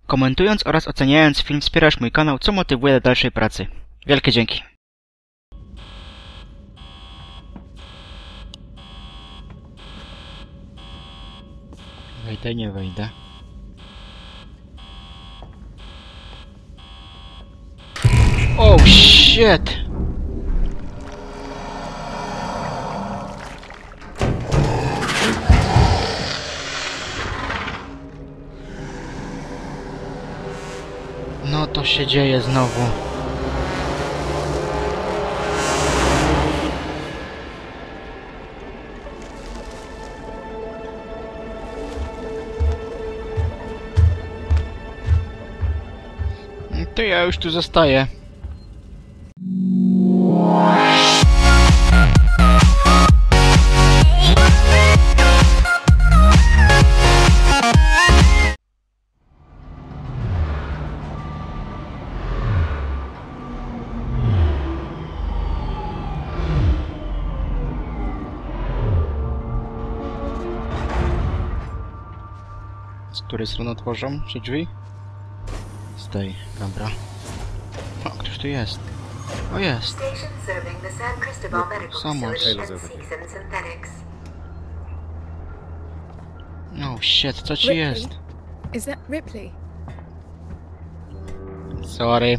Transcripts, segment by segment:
Komentując oraz oceniając film wspierasz mój kanał, co motywuje do dalszej pracy. Wielkie dzięki. Wejdę, nie wejdę. Oh shit! No to się dzieje znowu. To ja już tu zostaję. Z której strony otworzą się drzwi? Z tej, dobra. O, ktoś tu jest. O, jest. Someone. Oh shit, co ci jest? Is that Ripley? Sorry.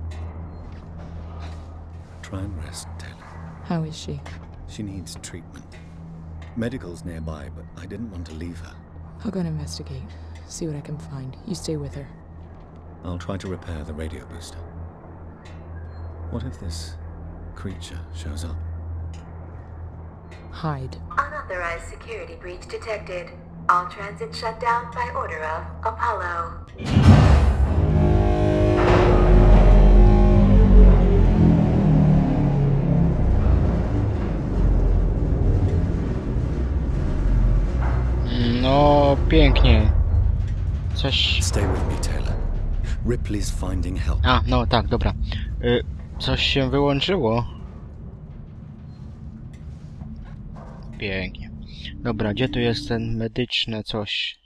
Try and rest, Taylor. How is she? She needs treatment. Medical's nearby, but I didn't want to leave her. I'll go and investigate. See what I can find. You stay with her. I'll try to repair the radio booster. What if this creature shows up? Hide. Unauthorized security breach detected. All transit shut down by order of Apollo. No, pięknie. Coś... Stay with me, Taylor. Ripley's finding help. A, no tak, dobra. Coś się wyłączyło. Pięknie. Dobra, gdzie tu jest ten medyczne coś?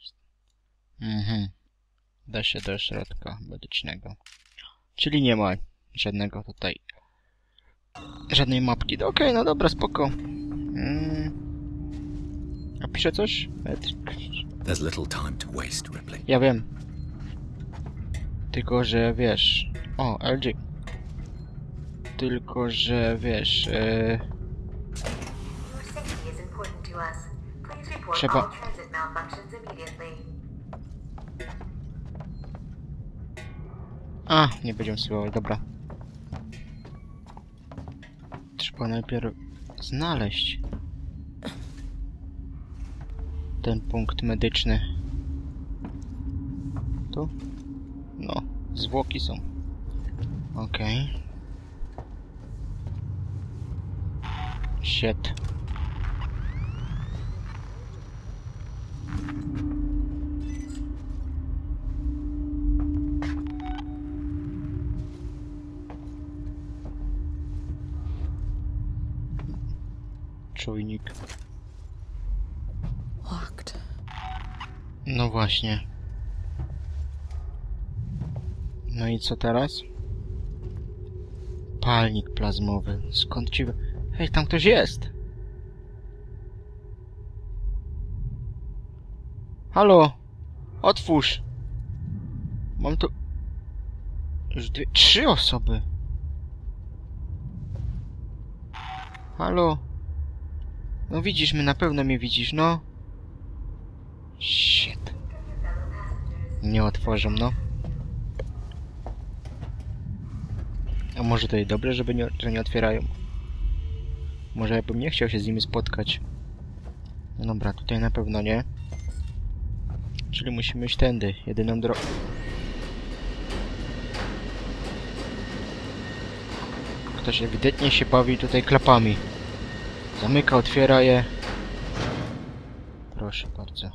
Da się do środka medycznego. Czyli nie ma żadnego tutaj... żadnej mapki. Okej, no dobra, spoko. A pisze coś? There's little time to waste, Ripley. Ja wiem. Tylko, że wiesz... O, LG. Tylko, że wiesz... Trzeba... A, nie będziemy spróbować, dobra. Trzeba najpierw znaleźć ten punkt medyczny. Tu? No, zwłoki są. Okej. Shit. Czujnik. Locked. No właśnie. No i co teraz? Palnik plazmowy. Skąd ci... Hej, tam ktoś jest! Halo! Otwórz! Mam tu... Już trzy osoby. Halo? No widzisz mnie, na pewno mnie widzisz, no. Shit. Nie otworzą, no. A może to jest dobre, że nie otwierają? Może ja bym nie chciał się z nimi spotkać. No dobra, tutaj na pewno nie. Czyli musimy iść tędy, jedyną drogą. Ktoś ewidentnie się bawi tutaj klapami. Zamyka, otwiera je. Proszę bardzo.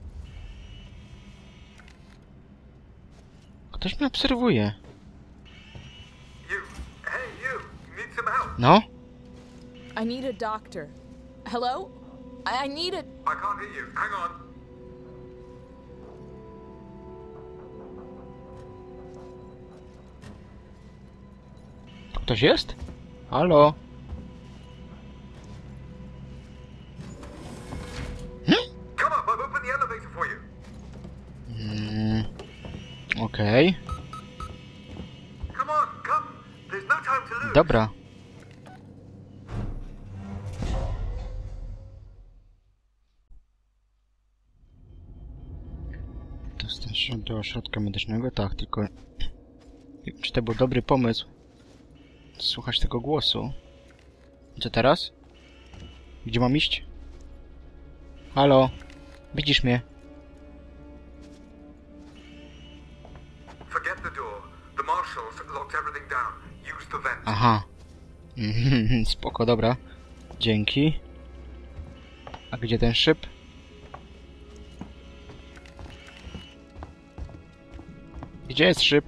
Ktoś mnie obserwuje. No? I need a doctor. Hello? I need a... I can't hear you. Hang on. ktoś jest? Halo? Come up, I've opened the elevator for you. Okej. Come on, come. There's no time to lose. Dobra. Dostać się do ośrodka medycznego? Tak, tylko... Nie wiem, czy to był dobry pomysł? Słuchać tego głosu. Co teraz? Gdzie mam iść? Halo? Widzisz mnie? Forget the door. The marshals locked everything down. Use the vent. Aha. Spoko, dobra. Dzięki. A gdzie ten szyb? Gdzie jest szyb?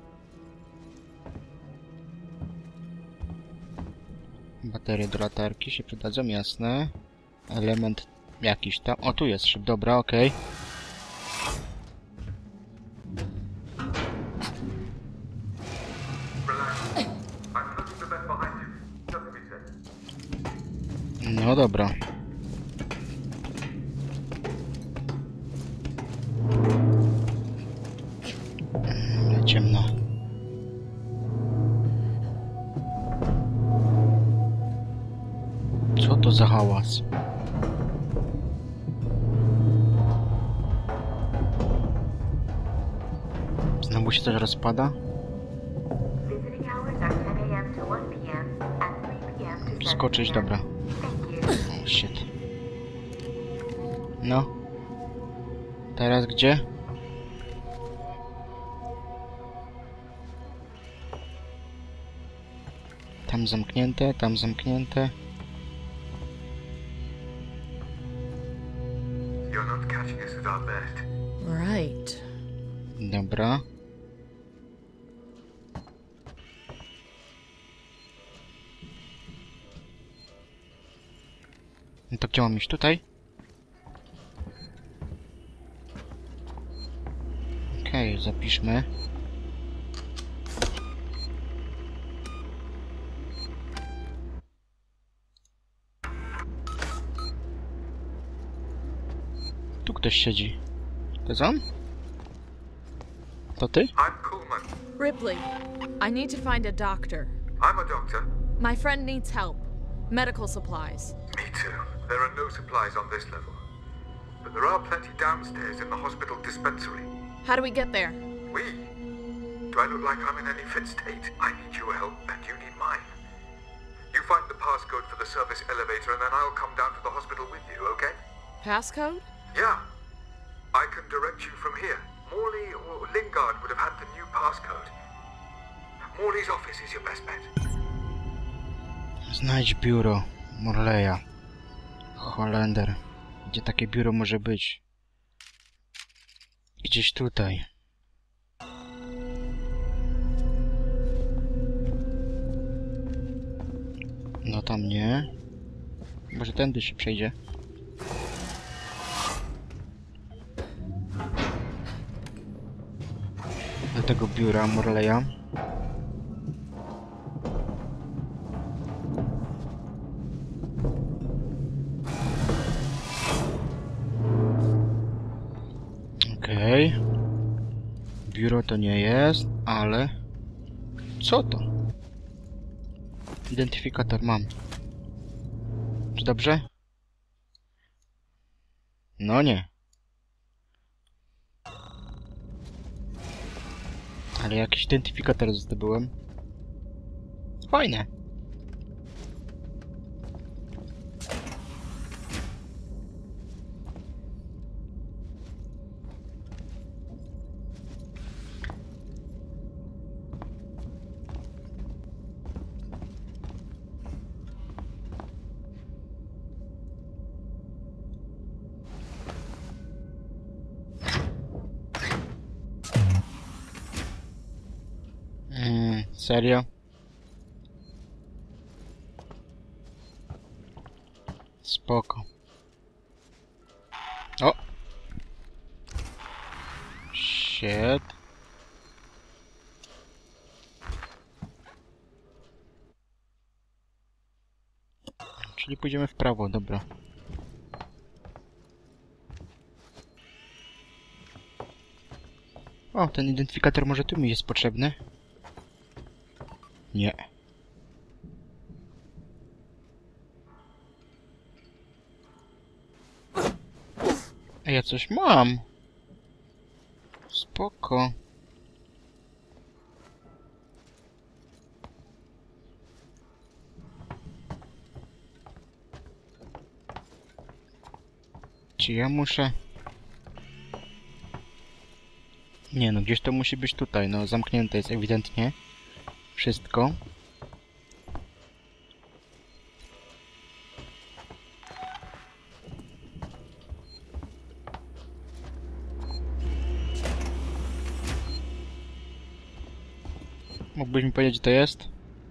Baterie do latarki się przydadzą, jasne. Element jakiś tam. O, tu jest szyb, dobra, okej. Relax. I'm closing the vent behind you. Just to be safe. No dobra. Ciemno. Co to za hałas? Znowu się coś rozpada? Visiting hours are 10 a.m. to 1 p.m. and 3 p.m. to 7 Skoczyć, p.m. dobra. Thank you. Oh, shit. No. Teraz gdzie? Tam zamknięte, tam zamknięte. You're not catching us at our best. Right. Dobra. No to gdzie mam iść? Tutaj? Okej, zapiszmy. Tu ktoś siedzi. To jest on? To ty? I'm Coolman. Ripley, I need to find a doctor. I'm a doctor. My friend needs help. Medical supplies. Me too. There are no supplies on this level. But there are plenty downstairs in the hospital dispensary. How do we get there? We? Do I look like I'm in any fit state? I need your help and you need mine. You find the passcode for the service elevator and then I'll come down to the hospital with you, okay? Passcode? Yeah. I can direct you from here. Morley or Lingard would have had the new passcode. Morley's office is your best bet. Znajdź biuro Morleya. Holender. Gdzie takie biuro może być? Gdzieś tutaj. No tam nie. Może tędy się przejdzie. Do tego biura Morleya. Okej. Biuro to nie jest, ale... Co to? Identyfikator mam. Czy dobrze? No nie. Ale jakiś identyfikator zdobyłem. Fajne. Serio? Spoko. O! Shit. Czyli pójdziemy w prawo, dobra. O, ten identyfikator może tu mi jest potrzebny? Nie. A ja coś mam. Spoko. Czy ja muszę... Nie no, gdzieś to musi być tutaj, no zamknięte jest ewidentnie. Wszystko. Mógłbyś mi powiedzieć, gdzie to jest?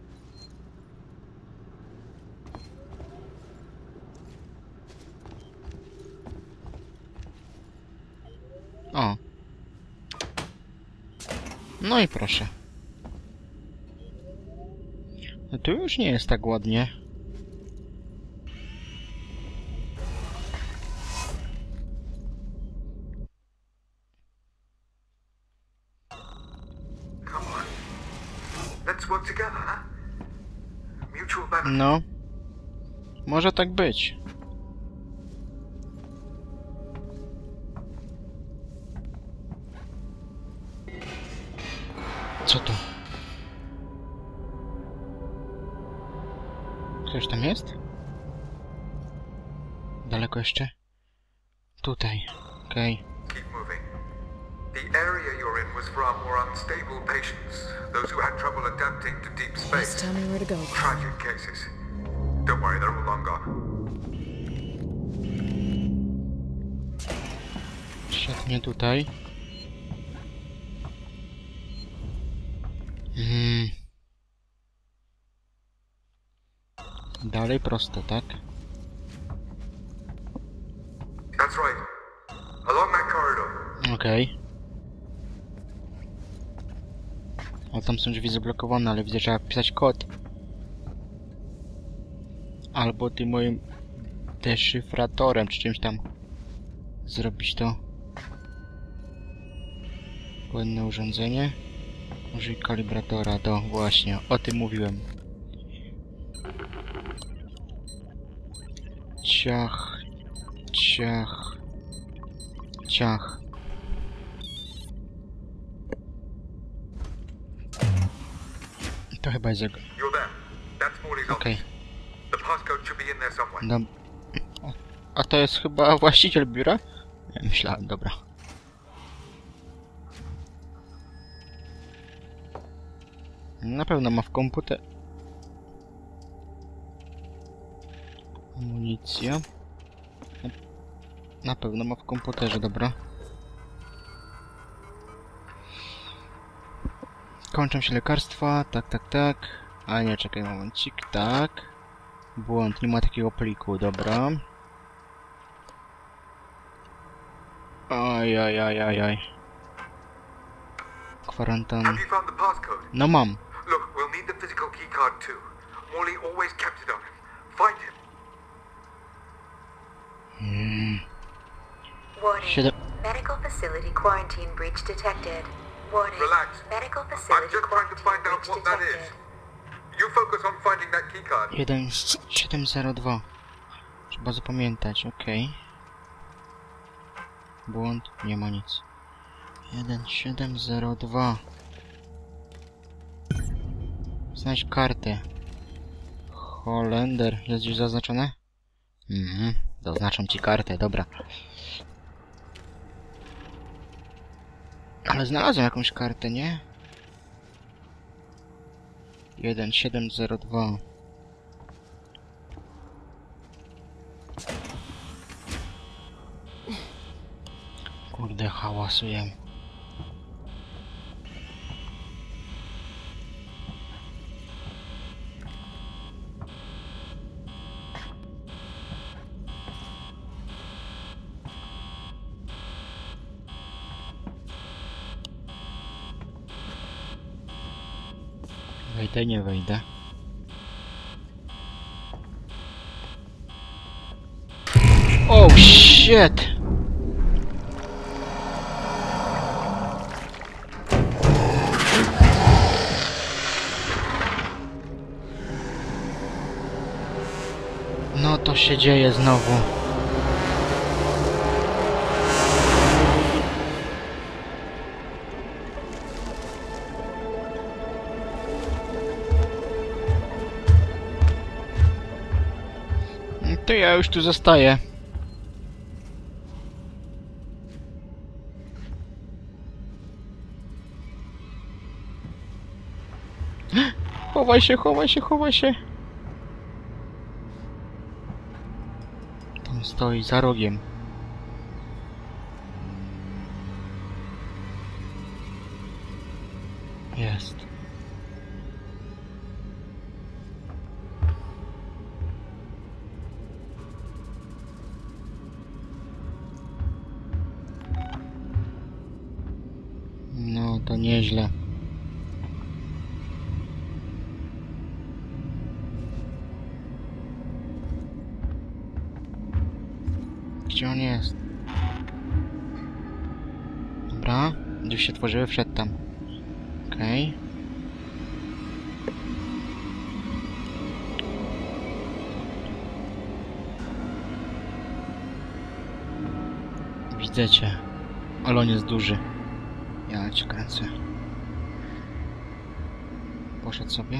O. No i proszę. No tu już nie jest tak ładnie. Come on. Let's work together, huh? Mutual benefit. No. Może tak być. Co to? Ktoś tam jest? Daleko jeszcze? Tutaj. Okej. Keep moving. The area you're in was for our more unstable patients, those who had trouble adapting to deep Just space. tell me where to go. Tragic cases. Don't worry, they're all long gone. Świetnie tutaj. Dalej prosto, tak? That's right. Along that corridor. Okej. O, tam są drzwi zablokowane, ale widzę, że trzeba wpisać kod. Albo tym moim deszyfratorem, czy czymś tam zrobić to. Płynne urządzenie. Użyj kalibratora do... Właśnie, o tym mówiłem. Ciach. Ciach. Ciach. To chyba jest jego... You're there. That's Morley's Okej. office. The passcode should be in there somewhere. No. A to jest chyba właściciel biura? Ja myślałem, dobra. Na pewno ma w komputer... Amunicja. Na pewno ma w komputerze, dobra. Kończą się lekarstwa, tak, tak, tak. A nie, czekaj momencik, tak. Błąd, nie ma takiego pliku, dobra. Ajajajajaj. Kwarantan. Have you found the passcode? No mam. Look, we'll need the physical keycard too. Morley always kept it on him. Find him. Warning. Siedem... Medical facility quarantine breach detected. Warning. Relax. Medical I'm facility just trying to quarantine find out breach what that is. detected. You focus on finding that keycard. 1702. Trzeba zapamiętać, okej. Błąd, nie ma nic. 1702. Znajdź kartę. Holender, jest gdzieś zaznaczone? Zaznaczam ci kartę, dobra. Ale znalazłem jakąś kartę, nie? 1702. Kurde, hałasuję. Wejdę, nie wejdę. Shit! No to się dzieje znowu. To ja już tu zostaję. Chowaj się, chowaj się, chowaj się. Tam stoi za rogiem. Jest. No to nieźle. Gdzie on jest? Dobra, drzwi się tworzyły, wszedł tam. Okej. Widzę cię. Ale on jest duży. Ja cię kręcę. Poszedł sobie.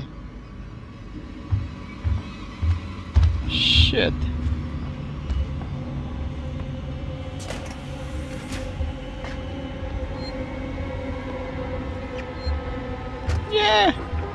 Shit. Nie!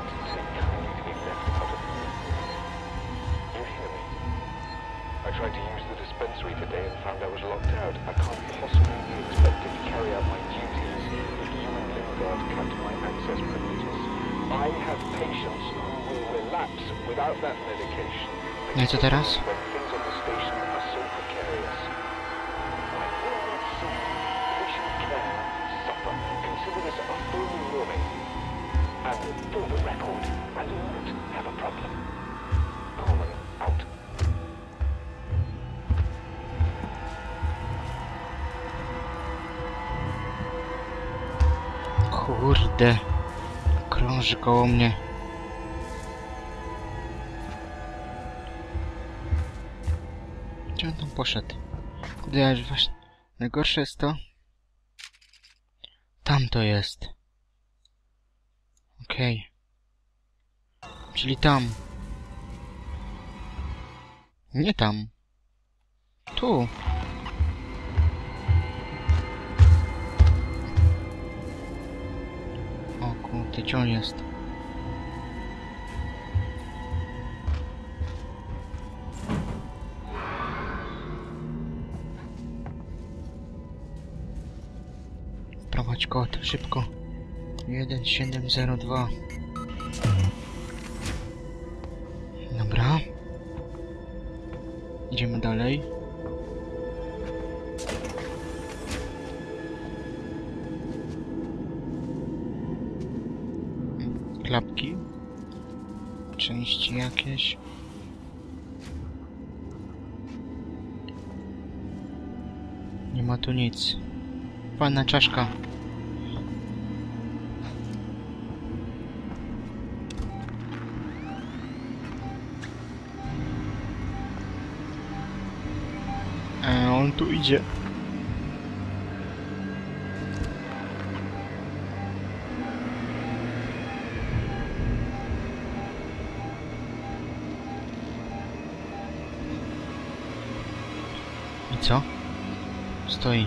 I tried to use the dispensary today and found I was locked out. I can't possibly be expected to carry out my duties if you and Lingard cut my access privileges. I have patients who will relapse without that medication. No i co teraz? When things on the station are so precarious. I will not see patient care suffer. Consider this a full warning. And for the record, I do not have a problem. Coleman out. Kurde. Krąży koło mnie. Gdzie on tam poszedł? Kurde, ja już właśnie... Najgorsze jest to... Tam to jest. Okej. Czyli tam. Nie tam. Tu. O kurde, gdzie on jest? Wprowadź kod, szybko. 1702. Dobra. Idziemy dalej. Klapki. Części jakieś. Nie ma tu nic. Fajna czaszka. On tu idzie. I co? Stoi.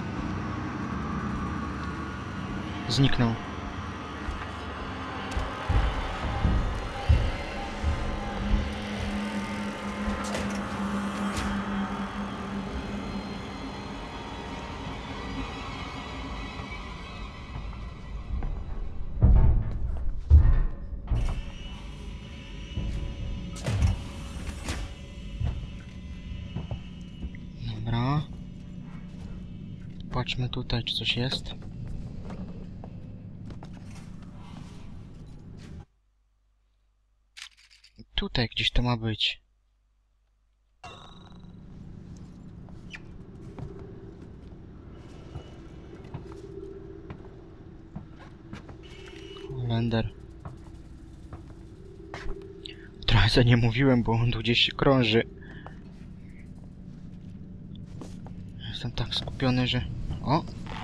Zniknął. Dobra. Patrzmy tutaj, czy coś jest. Tutaj gdzieś to ma być. Lender. Trochę za nie mówiłem, bo on tu gdzieś się krąży. Jestem tak skupiony, że... O!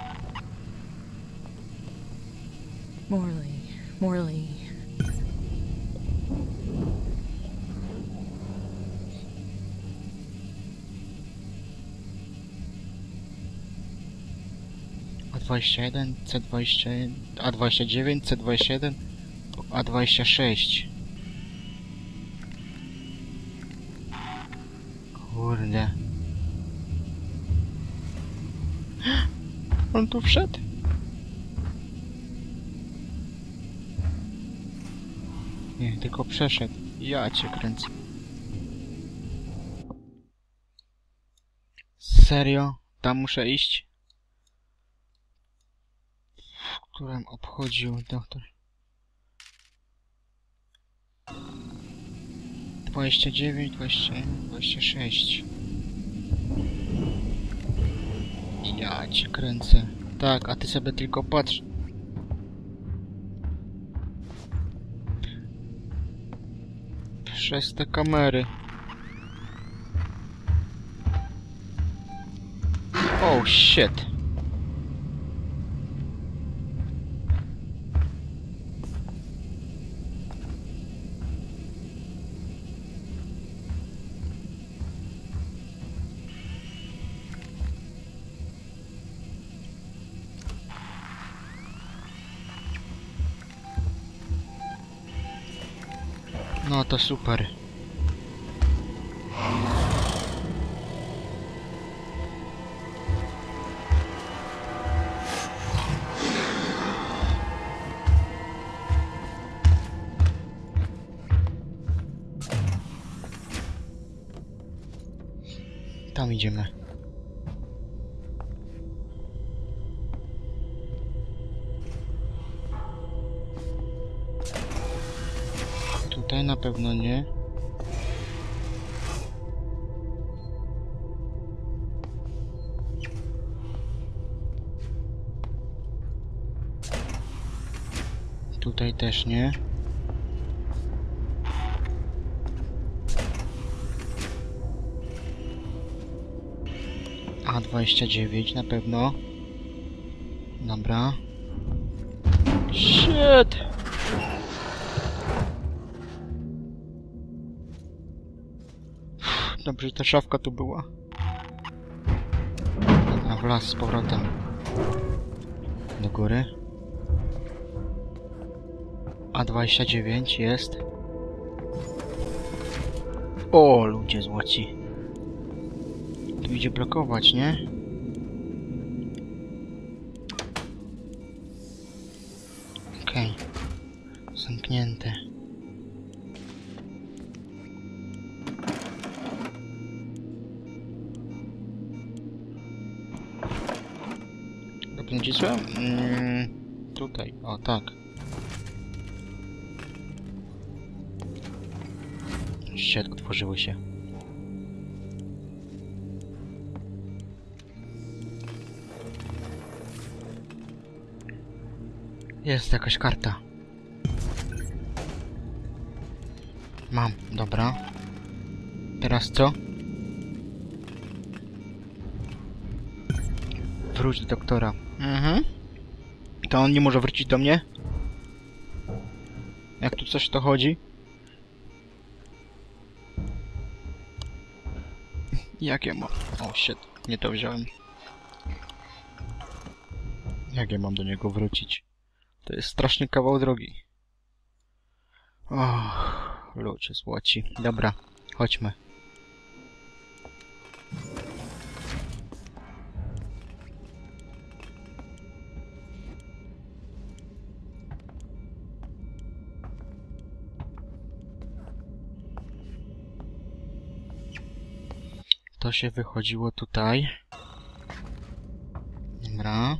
Morley. A21, C21, A29, C21, A26. Kurde. On tu wszedł? Nie, tylko przeszedł. Ja cię kręcę. Serio? Tam muszę iść? W którym obchodził doktor? 29, 21, 26. Ja cię kręcę. Tak, a ty sobie tylko patrz. Przez te kamery. Oh shit. No to super. Tam idziemy. Tutaj na pewno nie. Tutaj też nie. A29 na pewno. Dobra. Shit! Dobrze, że ta szafka tu była. Dobra, w las z powrotem. Do góry. A29 jest. O, ludzie złoci. Tu idzie blokować, nie? Okej. Zamknięte. Nacisłem? Tutaj, o tak. Ścieżki otworzyły się. Jest jakaś karta. Mam, dobra. Teraz co? Wróć do doktora. To on nie może wrócić do mnie? Jak tu coś to chodzi? Jak ja mam... O shit, nie to wziąłem. Jak ja mam do niego wrócić? To jest straszny kawał drogi. Och, ludzie złoci. Dobra, chodźmy. To się wychodziło tutaj. Dobra.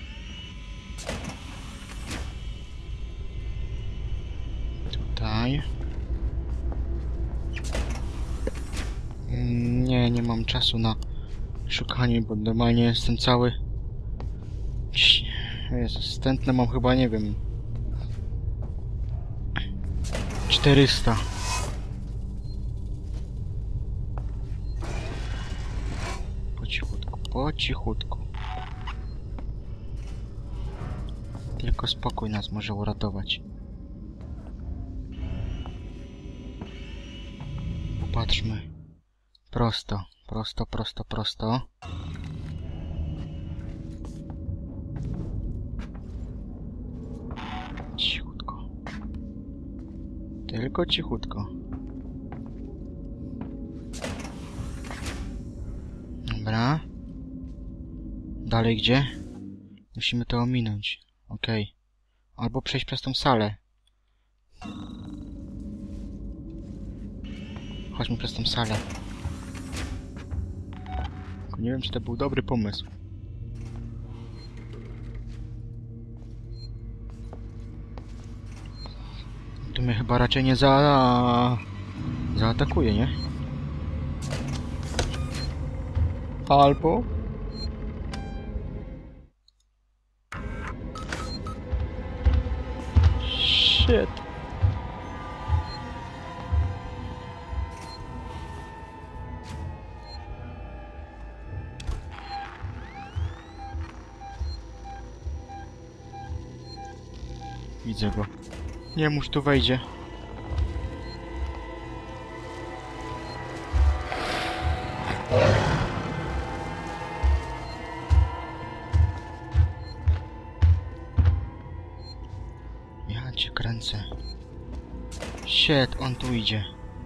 Tutaj. Nie mam czasu na szukanie, bo normalnie jestem cały... Jezus, stętne mam chyba, nie wiem... 400. Po cichutku, po cichutku. Tylko spokój nas może uratować. Popatrzmy. Prosto, prosto, prosto, prosto. Cichutko. Tylko cichutko. Dobra. Dalej gdzie? Musimy to ominąć. Okej. Albo przejść przez tą salę. Chodźmy przez tą salę. Tylko nie wiem, czy to był dobry pomysł. Tu mnie chyba raczej nie zaatakuje, nie? Albo... Shit. Widzę go. Nie mów, tu wejdzie. Ja cię kręcę. Shit, on tu idzie.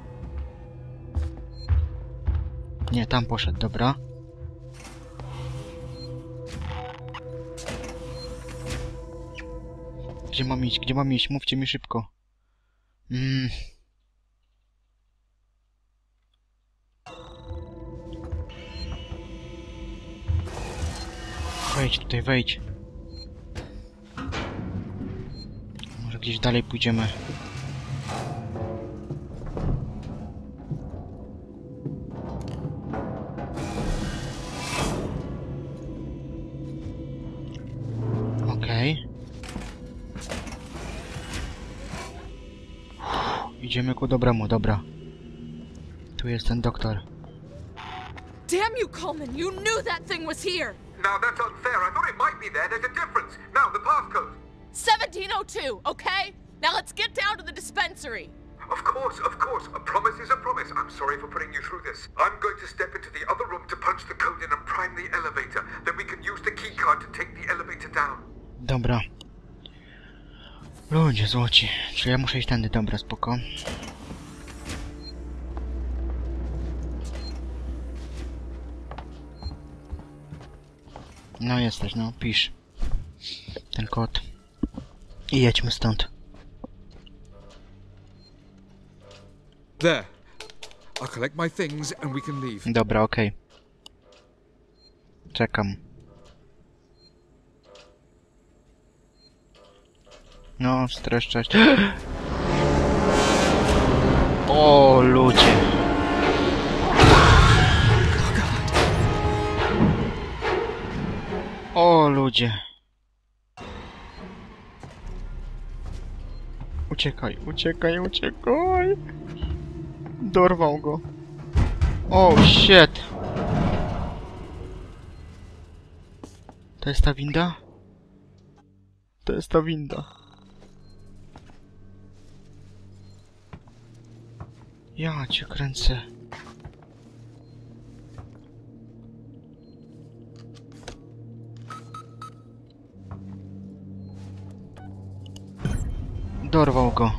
Nie, tam poszedł, dobra. Gdzie mam iść? Gdzie mam iść? Mówcie mi szybko. Wejdź tutaj, wejdź. Może gdzieś dalej pójdziemy. Okej. Idziemy ku dobremu, dobra. Tu jest ten doktor. Damn you, Coleman! You knew that thing was here! Now that's unfair. I thought it might be there. There's a difference. Now, the passcode. 1702, okay? Now let's get down to the dispensary. Of course, of course. A promise is a promise. I'm sorry for putting you through this. I'm going to step into the other room to punch the code in and prime the elevator. Then we can use the key card to take the elevator down. Dobra. Ludzie złoci. Czyli ja muszę iść tędy, dobra, spoko. No jesteś, no, pisz. Ten kod. I jedźmy stąd. There. I'll collect my things and we can leave. Dobra, okej. Czekam. No, streszczać. O, ludzie. O, ludzie. Uciekaj, uciekaj, uciekaj. Dorwał go. O, shit. To jest ta winda? To jest ta winda. Ja cię kręcę. Dorwał go.